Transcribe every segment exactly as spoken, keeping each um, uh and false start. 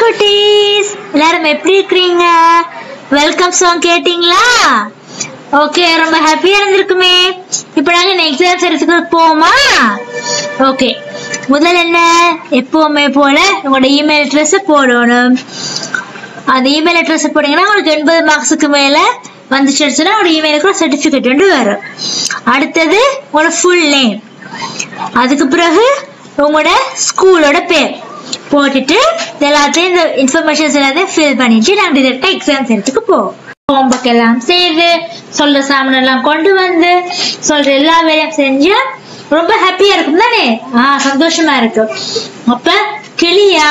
குட்டீஸ், எல்லாரும் எப்படி இருக்கீங்க? வெல்கம் சாங் கேட்டீங்களா? ஓகே, ரொம்ப ஹாப்பியா இருந்திருக்குமே. இப்போ நாங்க எக்ஸாம் செய்யறதுக்கு போவோமா? ஓகே, முதல்ல என்ன, எப்பவுமே போல உங்களோட இமெயில் அட்ரஸ் போடணும். அந்த இமெயில் அட்ரஸ் போட்டீங்கன்னா உங்களுக்கு எண்பது மார்க்ஸுக்கு மேல வந்துச்சுன்னா உங்களோட இமெயிலுக்கு ஒரு சர்டிபிகேட் வந்து வரும். அடுத்தது உங்களோட ஃபுல் நேம், அதுக்கு பிறகு உங்களோட ஸ்கூலோட பேர் போட்டுட்டு எல்லாத்தையும் இந்த இன்ஃபர்மேஷன்ஸ் எல்லாத்தையும் ஃபில் பண்ணிட்டு நாங்கள் டிரெக்டாக எக்ஸாம் செய்யறதுக்கு போவோம். ஹோம்ஒர்க் எல்லாம் செய்து சொல்ற சாமான் எல்லாம் கொண்டு வந்து சொல்ற எல்லா வேலையும் செஞ்சு ரொம்ப ஹாப்பியா இருக்கும் தானே? ஆஹ் சந்தோஷமா இருக்கும். அப்ப கிளியா?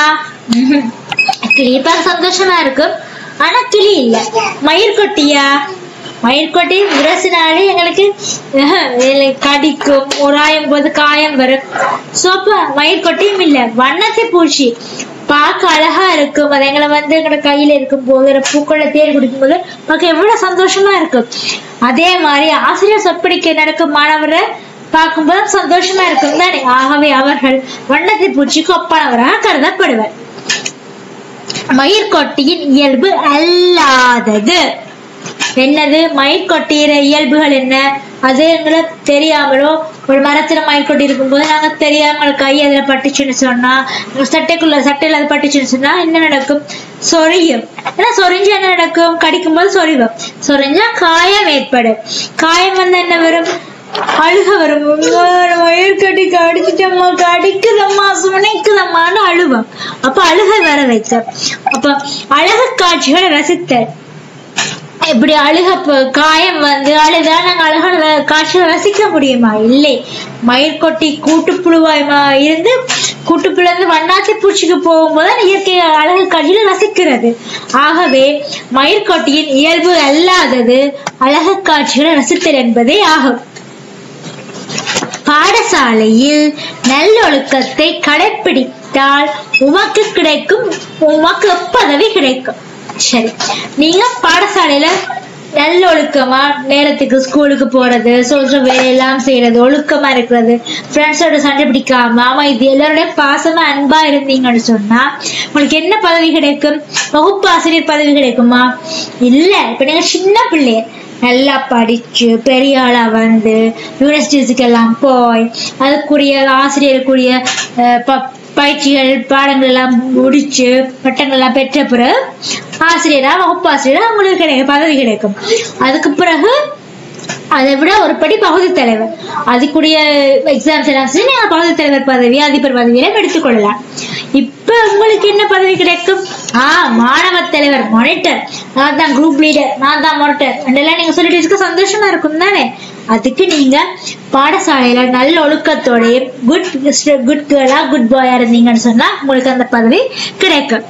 கிளி பார்க்க சந்தோஷமா இருக்கும், ஆனா கிளி இல்ல. மயிர்கொட்டியா? மயிர்கொட்டி விரசினாலே எங்களுக்கு கடிக்கும், உராயும் போது காயம் வரும். சோப்ப மயிர்கொட்டியும் இல்ல. வண்ணத்தை பூச்சி பார்க்க அழகா இருக்கும். அது எங்களை வந்து எங்களோட கையில இருக்கும் போது பூக்களை தேடி குடிக்கும் போது பார்க்க எவ்வளவு சந்தோஷமா இருக்கும். அதே மாதிரி ஆசிரியர் சொற்படிக்க நடக்கும் மாணவரை பார்க்கும்போது சந்தோஷமா இருக்கும் தானே? ஆகவே அவர்கள் வண்ணத்தை பூச்சிக்கு ஒப்பானவராக கருதப்படுவர். மயிர்கொட்டியின் இயல்பு அல்லாதது என்னது? மயிர்கொட்டியிற இயல்புகள் என்ன? அது எங்களுக்கு தெரியாமலோ, ஒரு மரத்துல மயிர்கொட்டி இருக்கும் போது நாங்க தெரியாம கை அதுல பட்டுச்சுன்னு சொன்னா, சட்டைக்குள்ள சட்டையில அது பட்டுச்சுன்னு சொன்னா என்ன நடக்கும்? சொரியும். ஏன்னா சொரிஞ்சு என்ன நடக்கும்? கடிக்கும் போது சொரிவோம். சொரிஞ்சா காயம் ஏற்படும். காயம் வந்து என்ன வரும்? அழுக வரும். மயிர்கொட்டி கடிச்சிட்டம்மா, கடிக்குதம்மா, சுனைக்குதம்மான்னு அழுவோம். அப்ப அழுகை வர வைக்க. அப்ப அழகு காட்சிகளை ரசித்தல். இப்படி அழுக காயம் வந்து அழுதா நாங்க அழகான காட்சியை ரசிக்க முடியுமா? இல்லை. மயிர்கொட்டி கூட்டுப்புழுவாய்மா இருந்து கூட்டுப்புழு இருந்து வண்ணாத்தி பூச்சிக்கு போகும்போது இயற்கை அழகு காட்சியில ரசிக்கிறது. ஆகவே மயிர்கொட்டியின் இயல்பு அல்லாதது அழகு காட்சிகளை ரசித்தல் என்பதே ஆகும். பாடசாலையில் நல்லொழுக்கத்தை கடைபிடித்தால் உமக்கு கிடைக்கும் உமக்கு பதவி கிடைக்கும். சரி, நீங்க பாடசாலையில நல்ல ஒழுக்கமா நேரத்துக்கு ஸ்கூலுக்கு போறது, சொல்ற வேலையெல்லாம் செய்யறது, ஒழுக்கமா இருக்கிறது, ஃப்ரெண்ட்ஸோட சண்டை பிடிக்காம அமைதி, எல்லாரோட பாசமா அன்பா இருந்தீங்கன்னு சொன்னா உங்களுக்கு என்ன பதவி கிடைக்கும்? வகுப்பு ஆசிரியர் பதவி கிடைக்குமா? இல்ல. இப்ப நீங்க சின்ன பிள்ளைய நல்லா படிச்சு பெரிய ஆளா வந்து யூனிவர்சிட்டிஸ்க்கு எல்லாம் போய் அதுக்குரிய ஆசிரியருக்குரிய பயிற்சிகள் பாடங்கள் எல்லாம் முடிச்சு பட்டங்கள் எல்லாம் பெற்ற பிறகு ஆசிரியரா வகுப்பு ஆசிரியரா உங்களுக்கு கிடைக்கும் பதவி கிடைக்கும். அதுக்கு பிறகு அதை விட ஒரு படி பகுதி தலைவர், அதுக்குரிய எக்ஸாம்ஸ் எல்லாம் சரி நீங்க பகுதி தலைவர் பதவி, அதிபர் பதவியெல்லாம் எடுத்துக்கொள்ளலாம். இப்ப உங்களுக்கு என்ன பதவி கிடைக்கும்? ஆஹ் மாணவர் தலைவர், மானிட்டர், நான் தான் குரூப் லீடர், நான் தான் மானிட்டர் எல்லாம் நீங்க சொல்லிட்டு சந்தோஷமா இருக்கும் தானே? அதுக்கு நீங்க பாடசாலையில நல்ல ஒழுக்கத்தோடைய குட் குட் கேர்ளா குட் பாயா இருந்தீங்கன்னு சொன்னா உங்களுக்கு அந்த பதவி கிடைக்கும்.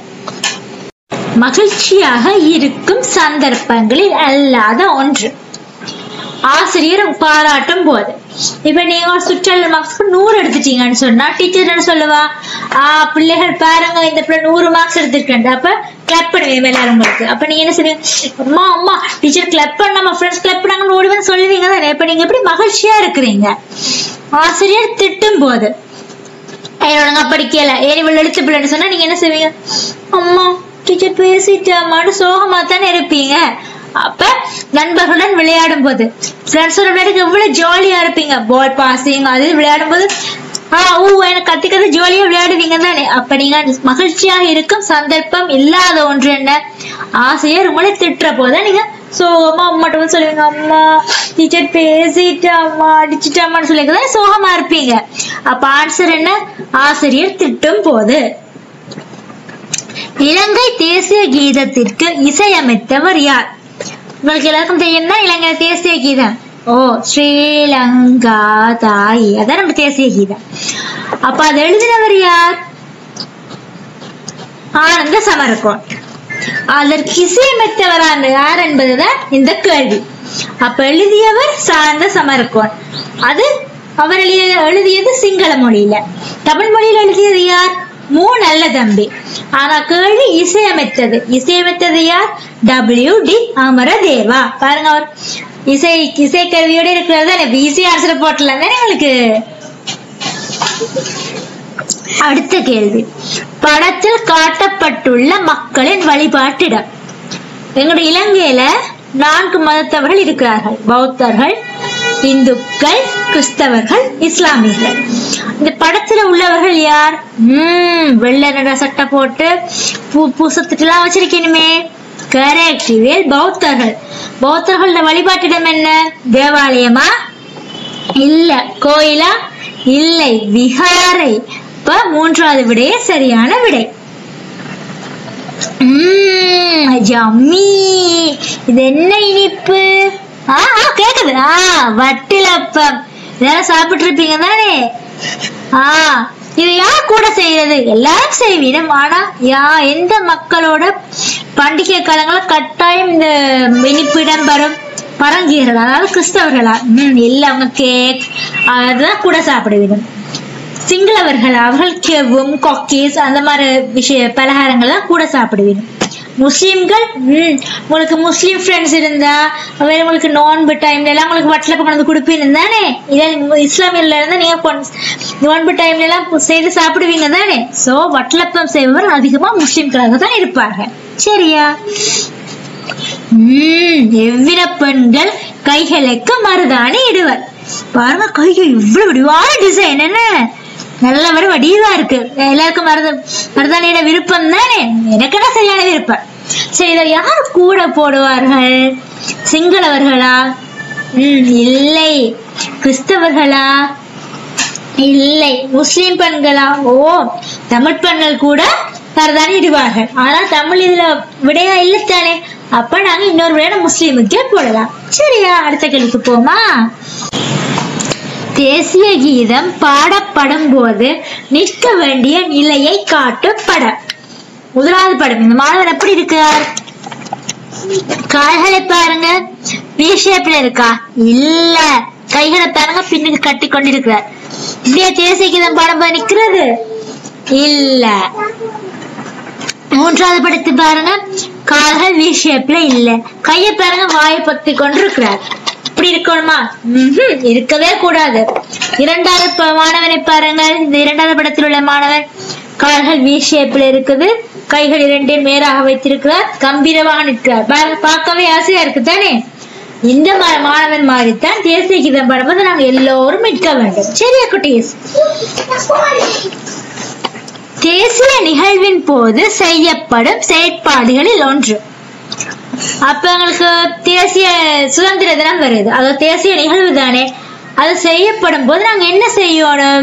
மகிழ்ச்சியாக இருக்கும் சந்தர்ப்பங்களில் அல்லாத ஒன்று ஆசிரியர் பாராட்டும் போது. இப்ப நீங்க ஒரு சுற்றல் மார்க்ஸ்க்கு நூறு எடுத்துட்டீங்கன்னு சொன்னா டீச்சர் என்ன சொல்லுவா? ஆஹ் பிள்ளைகள் பாருங்க இந்த பிள்ளை நூறு மார்க்ஸ் எடுத்துருக்கேன், அப்ப கிளப் பண்ணுவீங்க எல்லாரும் உங்களுக்கு. அப்ப நீங்க என்ன சொல்லுவீங்க? அம்மா அம்மா டீச்சர் கிளப் பண்ணாம ஃப்ரெண்ட்ஸ் கிளப் பண்ணாங்கன்னு ஓடி வந்து சொல்லுவீங்க தானே? இப்ப நீங்க எப்படி மகிழ்ச்சியா இருக்கிறீங்க? ஆசிரியர் திட்டும் போது என்னோட படிக்கல ஏன் இவ்வளவு எழுத்து பிள்ளைன்னு சொன்னா நீங்க என்ன செய்வீங்க? அம்மா டீச்சர் பேசிட்டாமான்னு சோகமா தானே இருப்பீங்க. அப்ப நண்பர்களுடன் விளையாடும் போது ஃப்ரெண்ட்ஸோட விளையாடுக்கு எவ்வளவு ஜாலியா இருப்பீங்க. பால் பாசிங் அது விளையாடும் போது ஆஹ் ஊ எனக்கு கத்திக்கிறது ஜாலியா விளையாடுவீங்க தானே? அப்ப நீங்க மகிழ்ச்சியாக இருக்கும் சந்தர்ப்பம் இல்லாத ஒன்று என்ன? ஆசிரியர் உங்களை திட்டுற போது நீங்க சோகமா அம்மாட்ட சொல்லுவீங்க, அம்மா டீச்சர் பேசிட்டாமா அடிச்சுட்டாமான்னு சொல்லிங்க சோகமா இருப்பீங்க. அப்ப ஆன்சர் என்ன? ஆசிரியர் திட்டும் போது. இலங்கை தேசிய கீதத்திற்கு இசையமைத்தவர் யார்? உங்களுக்கு எல்லாருக்கும் தெரியும்னா இலங்கை தேசிய கீதம் ஓ ஸ்ரீலங்கா தாய், அதான் நம்ம தேசிய கீதம். அப்ப அதை எழுதினவர் யார்? ஆனந்த சமரகோன். அதற்கு இசையமைத்தவரான யார் என்பதுதான் இந்த கேள்வி. அப்ப எழுதியவர் சானந்த சமரகோன். அது அவர் எழுதியது சிங்கள மொழியில. தமிழ் மொழியில எழுதியது யார்? மூ நல்ல தம்பி. ஆனா கேள்வி இசையமைத்தது. இசையமைத்தது யார்? W D Amaradeva. பாருங்க, அவர் இசை இசை கருவியோட இருக்கிறது தானே. ஈஸி ஆன்சர் போட்டலாம் தானே உங்களுக்கு. அடுத்த கேள்வி, படத்தில் காட்டப்பட்டுள்ள மக்களின் வழிபாட்டிடம். எங்களுடைய இலங்கையில நான்கு மதத்தவர்கள் இருக்கிறார்கள். பௌத்தர்கள், இந்துக்கள், கிறிஸ்தவர்கள், இஸ்லாமியர்கள். இந்த படத்துல உள்ளவர்கள் யார்? உம் வெள்ளை நிற சட்டை போட்டு பூ பூசத்துட்டு எல்லாம் வச்சிருக்கணுமே. கரெக்ட், பௌத்தர்கள். பௌத்தர்களோட வழிபாட்டிடம் என்ன? தேவாலயமா? இல்ல. கோயிலா? இல்லை, விஹாரை. இப்ப மூன்றாவது விடையே சரியான விடை. உம் ஜம்மி. இது என்ன இனிப்பு? ஆஹ் கேக்குது. ஆஹ் வட்டிலப்பம். இதெல்லாம் சாப்பிட்டு இருப்பீங்க தானே? ஆஹ் இது யார் கூட செய்யறது? எல்லாரும் செய்வீனம். ஆனா யா எந்த மக்களோட பண்டிகை காலங்கள கட்டாயம் இந்த இனிப்பு இடம்பெறும்? பரங்கியர்கள், அதாவது கிறிஸ்தவர்களா? உம் இல்ல, அவங்க கேக் அதுதான் கூட சாப்பிடுவீங்க. சிங்களவர்கள் அவர்கள் கெவும் கொக்கீஸ் அந்த மாதிரி விஷய பலகாரங்கள்லாம் கூட சாப்பிடுவீங்க. முஸ்லிம்கள், உம் உங்களுக்கு முஸ்லீம் ஃப்ரெண்ட்ஸ் இருந்தா உங்களுக்கு நோன்பு டைம்ல எல்லாம் உங்களுக்கு வட்டலப்பம் கொண்டு வந்து கொடுப்பீங்க தானே? இதே இஸ்லாமியர்ல இருந்தா நீங்க நோன்பு டைம்ல எல்லாம் செய்து சாப்பிடுவீங்க தானே? சோ வட்டலப்பம் செய்பவர் அதிகமா முஸ்லிம்களாக தான் இருப்பாங்க. சரியா? உம் எவ்வித பெண்கள் கைகளுக்கு மருதாணி இடுவர். பாருங்க, கைகள் இவ்வளவு வடிவான டிசைன். என்ன நல்ல வர வடிவா இருக்கு. எல்லாருக்கும் மருத மருதாணியோட விருப்பம் தானே? எனக்குன்னா சரியான விருப்பம். சரி, இதை யார் கூட போடுவார்கள்? சிங்களவர்களா? உம் இல்லை. கிறிஸ்தவர்களா? இல்லை. முஸ்லிம் பெண்களா? ஓ, தமிழ் பெண்கள் கூட மருதாணி இடுவார்கள். ஆனா தமிழ் இதுல விடையா இல்லத்தானே? அப்ப நாங்க இன்னொரு விடையான முஸ்லீமுக்கே போடலாம். சரியா? அடுத்த கேள்விக்கு போமா. தேசிய கீதம் பாடப்படும் போது நிற்க வேண்டிய நிலையை காட்டும் படம். முதலாவது படம். இந்த மாணவன் எப்படி இருக்கார்? கால்களை பாருங்க, வி ஷேப்ல இருக்கா? இல்ல. கைகளை பாருங்க, பின்னுக்கு கட்டி கொண்டிருக்கிறார். இப்படியா தேசிய கீதம் பாடும்போது நிக்கிறது? இல்ல. மூன்றாவது படத்தை பாருங்க, கால்கள் வி ஷேப்ல இல்ல. கையை பாருங்க, வாயை பத்தி கொண்டிருக்கிறார். இப்படி இருக்கணுமா? உம் இருக்கவே கூடாது. இரண்டாவது மாணவனை பாருங்கள். இந்த இரண்டாவது படத்தில் உள்ள மாணவன் கால்கள் வி ஷேப்ல இருக்குது, கைகள் இரண்டையும் நேராக வைத்திருக்கிறார், கம்பீரமாக நிற்கிறார். பார்க்கவே ஆசையா இருக்கு தானே? இந்த மாணவன் மாதிரித்தான் தேசிய கீதம் பாடும்போது நாங்க எல்லோரும் நிற்க வேண்டும். சரியா குட்டீஸ்? தேசிய நிகழ்வின் போது செய்யப்படும் செயற்பாடுகளில் ஒன்று. அப்ப எங்களுக்கு தேசிய சுதந்திர தினம் வருது, அது தேசிய நிகழ்வு தானே? அது செய்யப்படும் போது நாங்க என்ன செய்யணும்?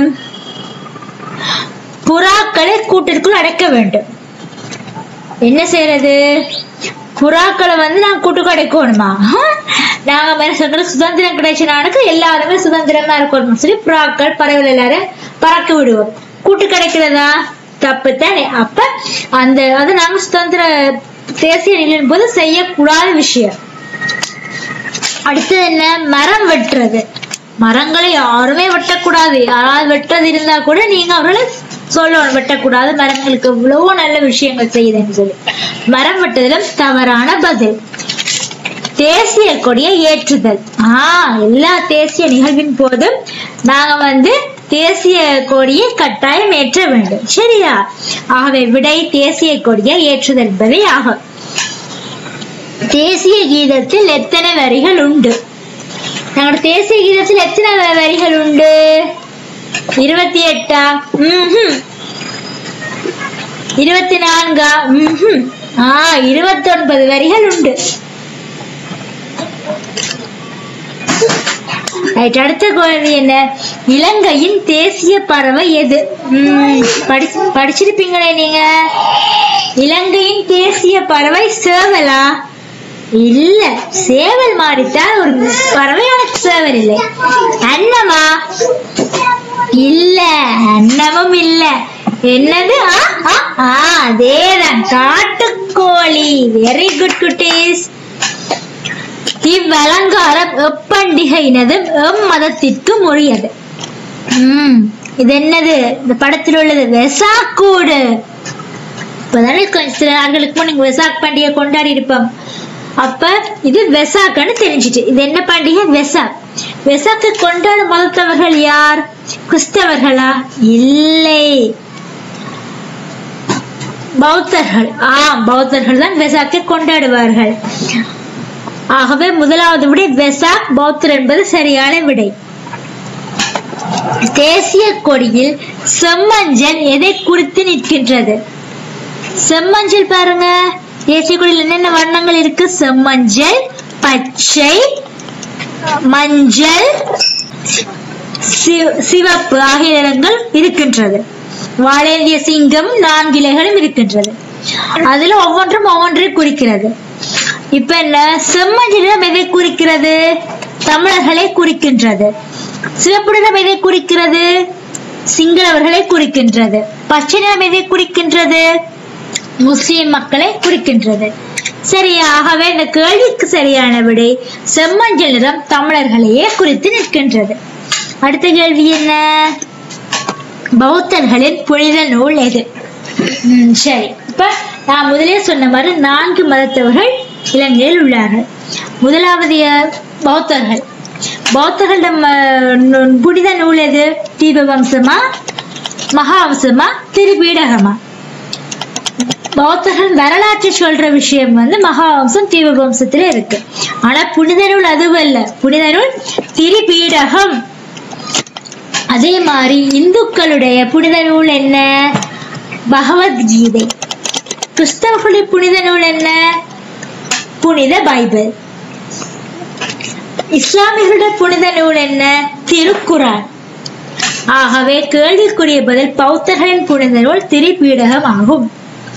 புறாக்களை கூட்டிற்குள் அடைக்க வேண்டும். என்ன செய்யறது? புறாக்களை வந்து நாங்க கூட்டுக்கு அடைக்கணுமா? நாங்க சொல்ற சுதந்திரம் கிடைச்ச நாளுக்கு எல்லாருமே சுதந்திரமா இருக்கணும் சொல்லி புறாக்கள் பறவைகள் எல்லாரும் பறக்க விடுவோம். கூட்டு கிடைக்கிறதா? தப்பு தானே? அப்ப அந்த அது நாங்க சுதந்திர தேசிய நிகழ்வின் போது செய்யக்கூடாத விஷயம். அடுத்தது என்ன? மரம் வெட்டுறது. மரங்களை யாருமே வெட்டக்கூடாது. யாராவது வெட்டுறது இருந்தா கூட நீங்க அவர்களை சொல்லணும், வெட்டக்கூடாது, மரங்களுக்கு இவ்வளவோ நல்ல விஷயங்கள் செய்யுதுன்னு சொல்லி. மரம் வெட்டுதலும் தவறான பதில். தேசிய கொடியை ஏற்றுதல். ஆஹ் எல்லா தேசிய நிகழ்வின் போதும் நாங்க வந்து தேசிய கொடியை கட்டாயம் ஏற்ற வேண்டும். சரியா? ஆகவே விடை தேசிய கொடியை ஏற்றுதல் என்பதே ஆகும். தேசிய கீதத்தில் எத்தனை வரிகள் உண்டு? நம்முடைய தேசிய கீதத்தில் எத்தனை வரிகள் உண்டு? இருபத்தி எட்டா? உம் இருபத்தி நான்கா? உம் ஆஹ் இருபத்தி ஒன்பது வரிகள் உண்டு. அடுத்த கேள்வி என்ன? இலங்கையின் தேசிய பறவை எது? உம் படிச்சு படிச்சிருப்பீங்களே நீங்க. இலங்கையின் தேசிய பறவை சேவலா? இல்ல, சேவல் மாறித்தான் ஒரு பறவையான சேவல் இல்லை. அன்னமா? இல்ல, அன்னமும் இல்ல. என்னது? அதேதான், காட்டுக்கோழி. வெரி குட் குட்டீஸ். இவ்வலங்காரம் எப்பண்டிகையினதும் எம் மதத்திற்கு உரியது. உம் இது என்னது? இந்த படத்தில் உள்ளது வெசாக்கூடு. இப்பதானே சில நாட்களுக்கு முன் நீங்க வெசாக் பண்டிகை கொண்டாடி இருப்போம். அப்ப இது வெசாக்குன்னு தெரிஞ்சிட்டு. இது என்ன பண்டிகை? வெசாக். வெசாக்கு கொண்டாடும் மதத்தவர்கள் யார்? கிறிஸ்தவர்களா? இல்லை, பௌத்தர்கள். ஆம், பௌத்தர்கள் தான் வெசாக்கை கொண்டாடுவார்கள். ஆகவே முதலாவது விடை வெசாக், பௌத்தர் என்பது சரியான விடை. தேசிய கொடியில் செம்மஞ்சள் எதை குறித்து நிற்கின்றது? செம்மஞ்சள் பாருங்க, தேசிய கொடியில் என்னென்ன வண்ணங்கள் இருக்கு? செம்மஞ்சள், பச்சை, மஞ்சள், சிவப்பு ஆகிய நிறங்கள் இருக்கின்றது. வாழேந்திய சிங்கம் நான்கு இலைகளும் இருக்கின்றது. அதுல ஒவ்வொன்றும் ஒவ்வொன்றை குறிக்கிறது. இப்ப என்ன, செம்மஞ்சள் நிறம் எதை குறிக்கிறது? தமிழர்களை குறிக்கின்றது. சிவப்பு நிறம் எதை குறிக்கிறது? சிங்களவர்களை குறிக்கின்றது. பச்சை நிறம் எதை குறிக்கின்றது? முஸ்லிம் மக்களை குறிக்கின்றது. சரியாகவே இந்த கேள்விக்கு சரியான விடை செம்மஞ்சள் நிறம் தமிழர்களையே குறித்து நிற்கின்றது. அடுத்த கேள்வி என்ன? பௌத்தர்களின் புனித நூல் எது? உம் சரி, இப்ப நான் முதலே சொன்ன மாதிரி நான்கு மதத்தவர்கள் இலங்கையில் உள்ளார்கள். முதலாவது பௌத்தர்கள். பௌத்தர்களிடம் புனித நூல் எது? தீபவம்சமா, மகாவம்சமா, திரிபீடகமா? பௌத்தர்கள் வரலாற்று சொல்ற விஷயம் வந்து மகாவம்சம், தீபவம்சத்துல இருக்கு. ஆனா புனித நூல் அதுவல்ல, புனித நூல் திரிபீடகம். அதே மாதிரி இந்துக்களுடைய புனித நூல் என்ன? பகவத்கீதை. கிறிஸ்தவர்களுடைய புனித நூல் என்ன? புனித பைபிள். இஸ்லாமியர்களுடைய புனித நூல் என்ன? திருக்குரான். ஆகவே கேள்விக்குரிய பதில் பௌத்தர்களின் புனித நூல் திரிபீடகம் ஆகும்.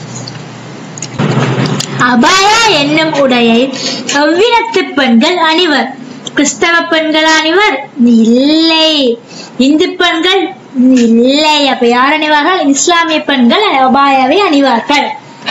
அபாயா என்னும் உடையை எவ்வினத்து பெண்கள் அணிவர்? கிறிஸ்தவ பெண்கள் அணிவர்? இல்லை. இந்து பெண்கள்? இல்லை. அப்ப யார் அணிவார்கள்? இஸ்லாமிய பெண்கள் அபாயாவை அணிவார்கள்.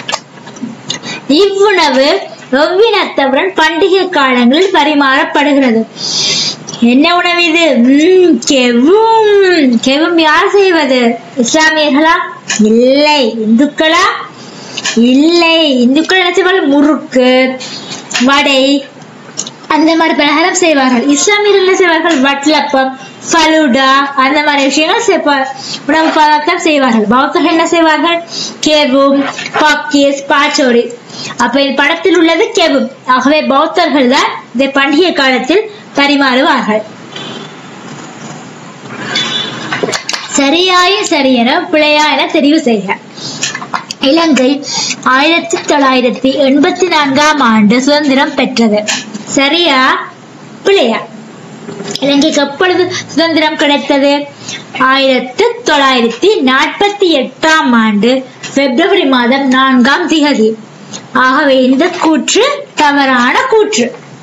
இவ்வுணவு எவ்வினத்தவருடன் பண்டிகை காலங்களில் பரிமாறப்படுகிறது. என்ன உணவு இது? கெவும். கெவும் யார் செய்வது? இஸ்லாமியர்களா? இல்லை. இந்துக்களா? இல்லை. இந்துக்கள் என்ன செய்வார்கள்? முறுக்கு, வடை, அந்த மாதிரி பலகாரம் செய்வார்கள். இஸ்லாமியர்கள் என்ன செய்வார்கள்? வட்லப்பம், ஃபலூடா, அந்த மாதிரி விஷயங்கள் உணவு பதார்த்தம் செய்வார்கள். பௌத்தர்கள் என்ன செய்வார்கள்? கெவும், பாக்கீஸ், பாச்சோரி. அப்ப இந்த படத்தில் உள்ளது கெவும். ஆகவே பௌத்தர்கள் தான் இந்த பண்டிகை காலத்தில் பரிமாறுவார்கள். சரியாய சரியென பிழையா என தெரிவு செய்க. இலங்கை ஆயிரத்தி தொள்ளாயிரத்தி எண்பத்தி நான்காம் ஆண்டு சுதந்திரம் பெற்றது. சரியா பிழையா? இலங்கைக்கு எப்பொழுது சுதந்திரம் கிடைத்தது? ஆயிரத்தி தொள்ளாயிரத்தி நாற்பத்தி எட்டாம் ஆண்டு பிப்ரவரி மாதம் நான்காம் திகதி. ஆகவே இந்த கூற்று தவறான கூற்று.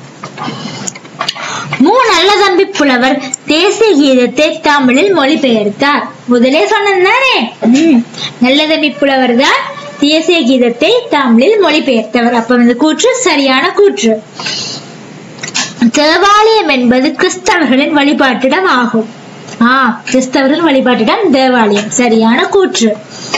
மு நல்லதம்பி புலவர் தேசிய கீதத்தை தமிழில் மொழிபெயர்த்தார். முதலே சொன்னதானே, நல்லதம்பி புலவர் தான் தேசிய கீதத்தை தமிழில் மொழிபெயர்த்தவர். அப்ப இந்த கூற்று சரியான கூற்று. தேவாலயம் என்பது கிறிஸ்தவர்களின் வழிபாட்டிடம் ஆகும். ஆஹ் கிறிஸ்தவர்களின் வழிபாட்டிடம் தேவாலயம். சரியான கூற்று.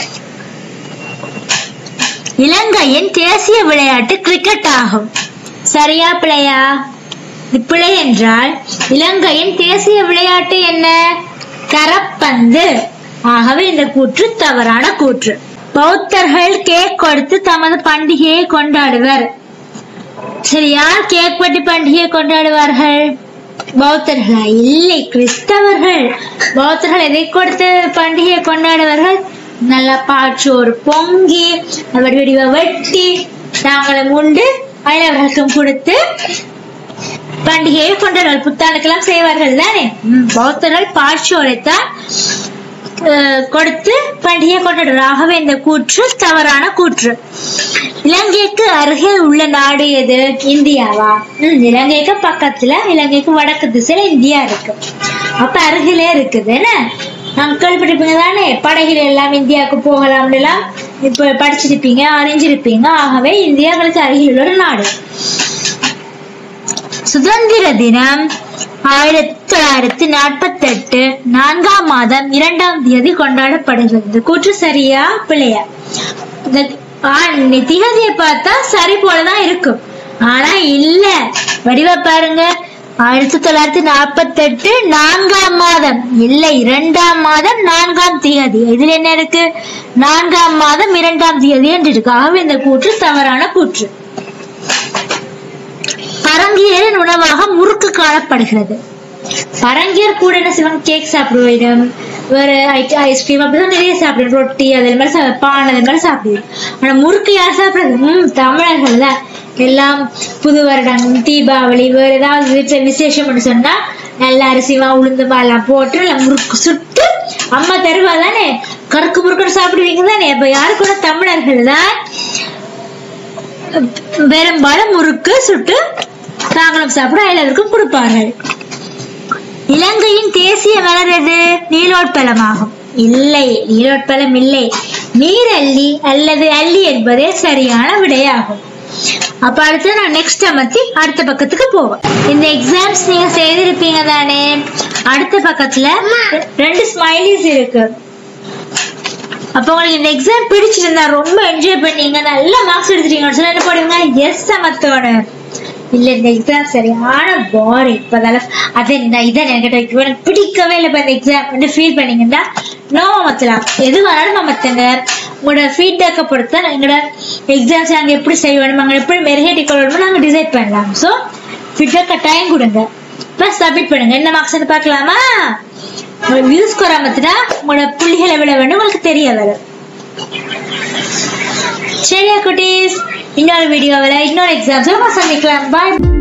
இலங்கையின் தேசிய விளையாட்டு கிரிக்கெட் ஆகும். சரியா பிழையா? பிழை என்றால் இலங்கையின் தேசிய விளையாட்டு என்ன? கரப்பந்து. ஆகவே இந்த கூற்று தவறான கூற்று. பௌத்தர்கள் கேக் கொடுத்து தமது பண்டிகையை கொண்டாடுவர். சரி, யார் கேக் வெட்டி பண்டிகையை கொண்டாடுவார்கள்? பௌத்தர்களா? இல்லை, கிறிஸ்தவர்கள். பௌத்தர்கள் எதை கொடுத்து பண்டிகையை கொண்டாடுவார்கள்? நல்லா பாச்சோறு பொங்கி வெடிவ வெட்டி நாங்களும் உண்டு அயலவர்களுக்கும் கொடுத்து பண்டிகையை கொண்டாடுவார்கள். புத்தாண்டுக்கெல்லாம் செய்வார்கள் தானே. பௌத்தர்கள் பாச்சோரைத்தான் கொடுத்து பண்டிகையை கொண்டாடுவார்கள். ஆகவே இந்த கூற்று தவறான கூற்று. இலங்கைக்கு அருகே உள்ள நாடு எது? இந்தியாவா? உம் இலங்கைக்கு பக்கத்துல, இலங்கைக்கு வடக்கு திசையில இந்தியா இருக்கு. அப்ப அருகிலே இருக்குது. என்ன நாங்க கேள்விப்பட்டிருப்பீங்க தானே, படகில எல்லாம் இந்தியாவுக்கு போகலாம் எல்லாம் இப்ப படிச்சிருப்பீங்க, அறிஞ்சிருப்பீங்க. ஆகவே இந்தியாவுக்கு அருகில் உள்ள ஒரு நாடு. சுதந்திர தினம் ஆயிரத்தி தொள்ளாயிரத்தி நாற்பத்தி எட்டு நான்காம் மாதம் இரண்டாம் தேதி கொண்டாடப்படுகிறது. கூற்று சரியா பிழையா? திகதியை பார்த்தா சரி போலதான் இருக்கும். ஆனா இல்ல, வடிவ பாருங்க. ஆயிரத்தி தொள்ளாயிரத்தி நாற்பத்தி எட்டு நான்காம் மாதம் இல்லை இரண்டாம் மாதம் நான்காம் தேதி. இதுல என்ன இருக்கு? நான்காம் மாதம் இரண்டாம் தேதி என்று இருக்கு. ஆகவே இந்த கூற்று தவறான கூற்று. பரங்கியரின் உணவாக முறுக்கு காணப்படுகிறது. பரங்கியர் கூட என்ன செய்வாங்க? கேக் சாப்பிடுவோம், வேற ஐஸ்கிரீம் அப்படிதான் நிறைய சாப்பிடுவோம், ரொட்டி அதே மாதிரி பான் அதே மாதிரி சாப்பிடுவோம். ஆனா முறுக்கு யார் சாப்பிடுறது? உம் தமிழர்கள் தான். எல்லாம் புது வருடம், தீபாவளி, வேற ஏதாவது வீட்டுல விசேஷம் சொன்னா நல்ல அரிசிமா உளுந்துமா எல்லாம் போட்டு நல்லா முறுக்கு சுட்டு அம்மா தருவா தானே, கருக்கு முறுக்கு சாப்பிடுவீங்க தானே. அப்ப யாரு கூட? தமிழர்கள் தான் பெரும்பாலும் முறுக்கு சுட்டு தாங்களும் சாப்பிட எல்லாருக்கும் கொடுப்பார்கள். இலங்கையின் தேசிய மலர் எது? நீலோட்பலமாகும். இல்லை, நீலோட்பலம் இல்லை, நீரல்லி அல்லது அல்லி என்பதே சரியான விடையாகும். அப்ப அடுத்து நான் நெக்ஸ்ட் அமர்த்தி அடுத்த பக்கத்துக்கு போவேன். இந்த எக்ஸாம்ஸ் நீங்க செய்திருப்பீங்க தானே. அடுத்த பக்கத்துல ரெண்டு ஸ்மைலிஸ் இருக்கு. அப்ப உங்களுக்கு இந்த எக்ஸாம் பிடிச்சிருந்தா, ரொம்ப என்ஜாய் பண்ணீங்க, நல்ல மார்க்ஸ் எடுத்துட்டீங்கன்னு சொல்லி என்ன பண்ணுவீங்க? எஸ் அமர்த்தோட. இல்ல இந்த எக்ஸாம் சரியான போரிங், இப்பதால அதை இதான் எனக்கு எனக்கு பிடிக்கவே இல்லை இப்ப இந்த எக்ஸாம் ஃபீல் பண்ணீங்கன்னா நோ அமர்த்தலாம். எது வேணாலும் அமர்த்துங்க. உங்களோட ஃபீட்பேக்கை பொறுத்த எங்களோட எக்ஸாம்ஸ் நாங்க எப்படி செய்யணும், நாங்க எப்படி மெருகேட்டி கொள்ளணுமோ நாங்க டிசைட் பண்ணலாம். ஸோ ஃபீட்பேக் கட்டாயம் கொடுங்க, ப்ளஸ் சப்மிட் பண்ணுங்க. என்ன மார்க்ஸ் பார்க்கலாமா? உங்களோட வியூஸ் ஸ்கோர் அமர்த்தினா உங்களோட புள்ளிகளை விட வேண்டும் உங்களுக்கு தெரிய வரும். சரியா குட்டீஸ், இன்னொரு வீடியோவில் இன்னொரு எக்ஸாம்ஸ் சந்திக்கலாம். பாய்.